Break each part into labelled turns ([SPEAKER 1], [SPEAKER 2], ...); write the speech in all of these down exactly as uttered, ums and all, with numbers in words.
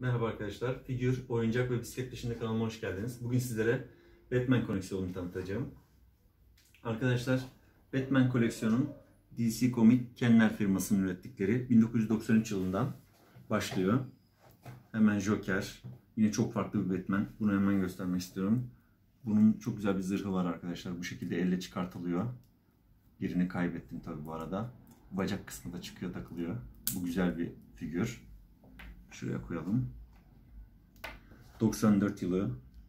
[SPEAKER 1] Merhaba arkadaşlar. Figür, oyuncak ve bisiklet dışında kanalıma hoş geldiniz. Bugün sizlere Batman koleksiyonunu tanıtacağım. Arkadaşlar, Batman koleksiyonun D C Comics Kenner firmasının ürettikleri bin dokuz yüz doksan üç yılından başlıyor. Hemen Joker. Yine çok farklı bir Batman. Bunu hemen göstermek istiyorum. Bunun çok güzel bir zırhı var arkadaşlar. Bu şekilde elle çıkartılıyor. Birini kaybettim tabi bu arada. Bacak kısmı da çıkıyor, takılıyor. Bu güzel bir figür. Şuraya koyalım. doksan dört yılı.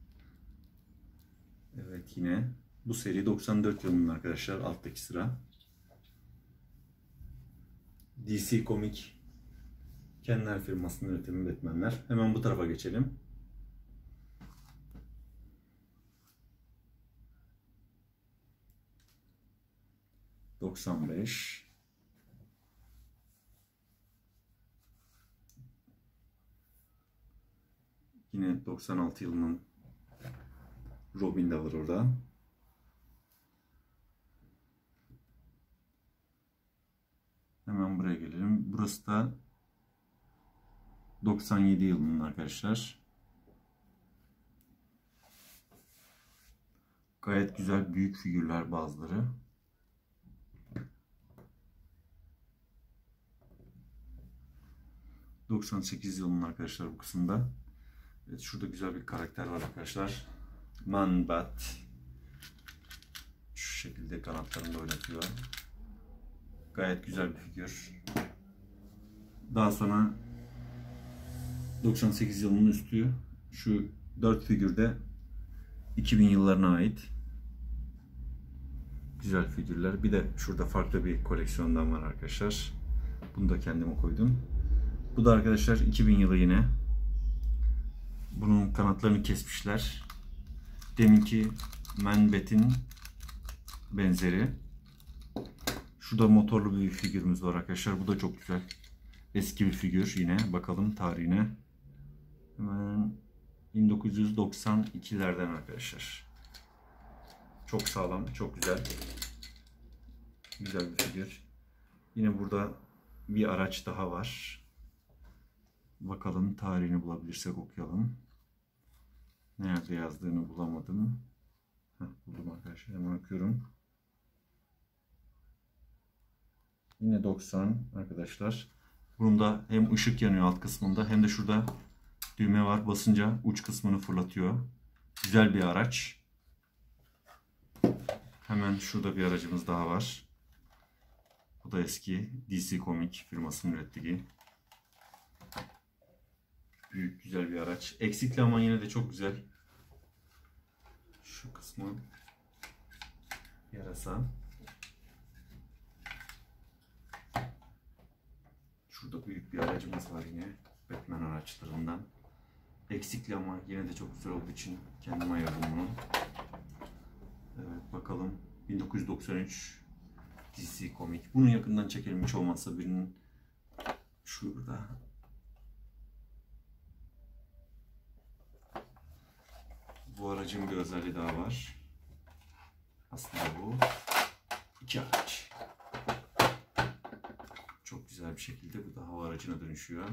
[SPEAKER 1] Evet, yine bu seri doksan dört yılının arkadaşlar, alttaki sıra. D C Comics Kenner firmasının üretimi Batman'ler. Hemen bu tarafa geçelim. doksan beş. Yine doksan altı yılının Robin de var orada. Hemen buraya gelelim. Burası da doksan yedi yılının arkadaşlar. Gayet güzel büyük figürler bazıları. doksan sekiz yılının arkadaşlar bu kısımda. Evet, şurada güzel bir karakter var arkadaşlar. Man-Bat. Şu şekilde kanatlarını da oynatıyor. Gayet güzel bir figür. Daha sonra doksan sekiz yılının üstü. Şu dört figür de iki bin yıllarına ait. Güzel figürler. Bir de şurada farklı bir koleksiyondan var arkadaşlar. Bunu da kendime koydum. Bu da arkadaşlar iki bin yılı yine. Bunun kanatlarını kesmişler. Deminki Man-Bat'in benzeri. Şurada motorlu bir figürümüz var arkadaşlar. Bu da çok güzel. Eski bir figür yine. Bakalım tarihine. Hemen bin dokuz yüz doksan ikilerden arkadaşlar. Çok sağlam, çok güzel. Güzel bir figür. Yine burada bir araç daha var. Bakalım tarihini bulabilirsek okuyalım. Nerede yazdığını bulamadım. Heh, buldum arkadaşlar. Hemen okuyorum. Yine doksan arkadaşlar. Bunun da hem ışık yanıyor alt kısmında hem de şurada düğme var. Basınca uç kısmını fırlatıyor. Güzel bir araç. Hemen şurada bir aracımız daha var. Bu da eski D C Comics firmasının ürettiği. Büyük güzel bir araç. Eksikli ama yine de çok güzel. Şu kısmı yarasa. Şurada büyük bir aracımız var yine. Batman araçlarından. Eksikli ama yine de çok güzel olduğu için kendim ayırdım bunu. Evet, bakalım. bin dokuz yüz doksan üç D C Comics. Bunu yakından çekelim hiç olmazsa birinin. Şurada. Bu aracın bir özelliği daha var. Aslında bu iki araç. Çok güzel bir şekilde bu da hava aracına dönüşüyor.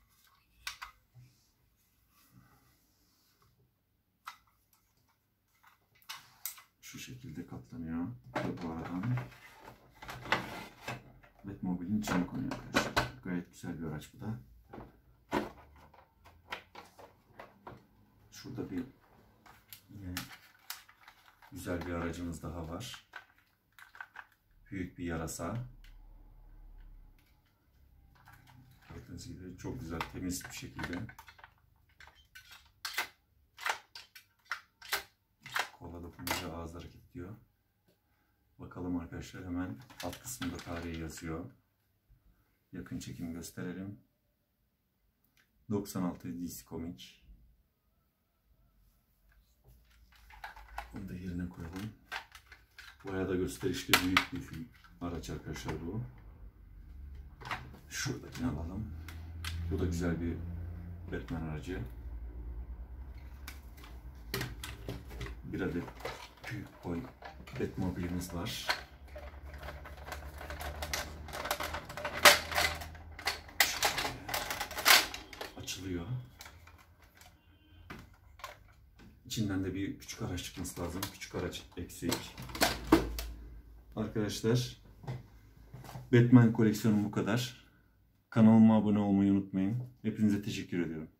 [SPEAKER 1] Şu şekilde katlanıyor. Ve bu aradan Batmobile'in içine konuyor arkadaşlar. Gayet güzel bir araç bu da. Şurada bir yine güzel bir aracımız daha var. Büyük bir yarasa. Gördüğünüz gibi çok güzel, temiz bir şekilde. Kola dokununca ağız hareket ediyor. Bakalım arkadaşlar, hemen alt kısmında tarihi yazıyor. Yakın çekim gösterelim. doksan altı D C Comics. Bunu da yerine koyalım. Bayağı da gösterişli büyük bir araç arkadaşlar bu. Şuradakini alalım. Bu da güzel bir Batman aracı. Bir adet büyük boy Batmobile'imiz var. Açılıyor. İçinden de bir küçük araç çıkması lazım. Küçük araç eksik. Arkadaşlar, Batman koleksiyonum bu kadar. Kanalıma abone olmayı unutmayın. Hepinize teşekkür ediyorum.